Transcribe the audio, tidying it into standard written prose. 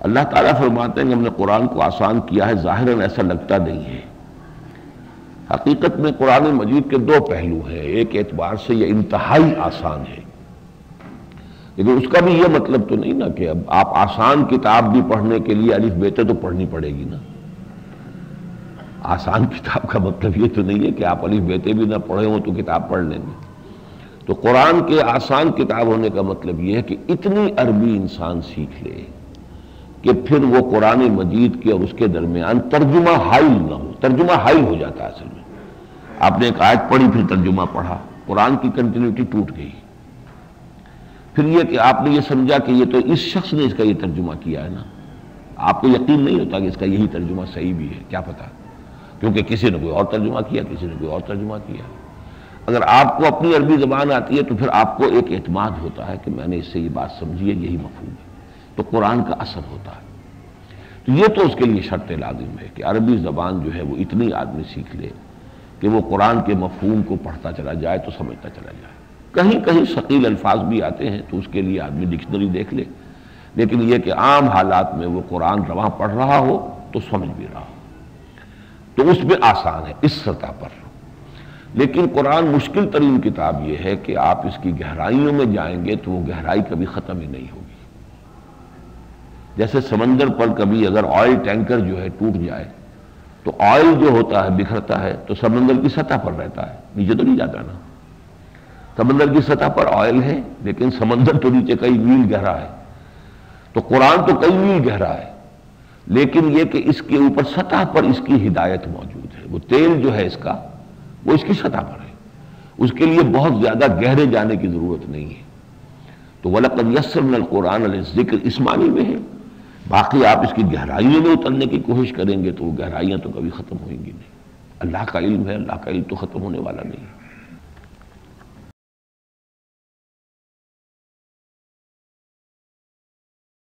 اللہ تعالیٰ فرماتے ہیں کہ ہم نے قرآن کو آسان کیا ہے، ظاہراً ایسا لگتا نہیں ہے۔ حقیقت میں قرآن مجید کے دو پہلو ہیں، ایک اعتبار سے یہ انتہائی آسان ہے، لیکن اس کا بھی یہ مطلب تو نہیں نا کہ اب آپ آسان کتاب بھی پڑھنے کے لیے الف بیتے تو پڑھنی پڑے گی نا۔ آسان کتاب کا مطلب یہ تو نہیں ہے کہ آپ الف بیتے بھی نہ پڑھے ہوں تو کتاب پڑھ لیں گے۔ تو قرآن کے آسان کتاب ہونے کا مطلب یہ ہے کہ اتنی عربی انسان سیکھ لے کہ پھر وہ قرآن مجید کے اور اس کے درمیان ترجمہ حائل نہ ہو۔ ترجمہ حائل ہو جاتا ہے اصل میں، آپ نے ایک آیت پڑھی پھر ترجمہ پڑھا، قرآن کی کنٹینیوٹی ٹوٹ گئی۔ پھر یہ کہ آپ نے یہ سمجھا کہ یہ تو اس شخص نے اس کا یہ ترجمہ کیا ہے نا، آپ کو یقین نہیں ہوتا کہ اس کا یہی ترجمہ صحیح بھی ہے، کیا پتہ، کیونکہ کسی نے کوئی اور ترجمہ کیا، کسی نے کوئی اور ترجمہ کیا۔ اگر آپ کو اپنی عربی زبان آتی ہے تو پھر آپ کو ایک اعتماد ہوتا ہے کہ میں نے اس سے یہ بات سمجھی ہے، یہی مفہوم ہے، تو قرآن کا اثر ہوتا ہے۔ تو یہ تو اس کے لیے شرط لازم ہے کہ عربی زبان جو ہے وہ اتنی آدمی سیکھ لے کہ وہ قرآن کے مفہوم کو پڑھتا چلا جائے تو سمجھتا چلا جائے۔ کہیں کہیں ثقیل الفاظ بھی آتے ہیں تو اس کے لیے آدمی ڈکشنری دیکھ لے، لیکن یہ کہ عام حالات میں وہ قرآن رواں پڑھ رہا ہو تو سمجھ بھی رہا ہو، تو اس میں آسان ہے اس سطح پر۔ لیکن قرآن مشکل ترین کتاب یہ ہے کہ آپ اس کی گہرائیوں میں جائیں گے تو وہ گہرائی کبھی ختم ہی نہیں ہوگی۔ جیسے سمندر پر کبھی اگر آئل ٹینکر جو ہے ٹوٹ جائے تو آئل جو ہوتا ہے بکھرتا ہے تو سمندر کی سطح پر رہتا ہے، نیچے تو نہیں جاتا نا۔ سمندر کی سطح پر آئل ہے لیکن سمندر تو نیچے کئی میل گہرا ہے، تو قرآن تو کئی میل گہرا ہے، لیکن یہ کہ اس کے اوپر سطح پر اس کی ہدایت موجود ہے۔ وہ تیل جو ہے اس کا وہ اس کی سطح پر ہے، اس کے لیے بہت زیادہ گہرے جانے کی ضرورت نہیں ہے۔ تو وَلَقَدْ يَسَّرْنَا الْقُرْآنَ لِلذِّكْرِ اس معنی میں ہے، باقی آپ اس کی گہرائیوں میں اترنے کی کوشش کریں گے تو وہ گہرائیاں تو کبھی ختم ہوئیں گی نہیں۔ اللہ کا علم ہے، اللہ کا علم تو ختم ہونے والا نہیں ہے۔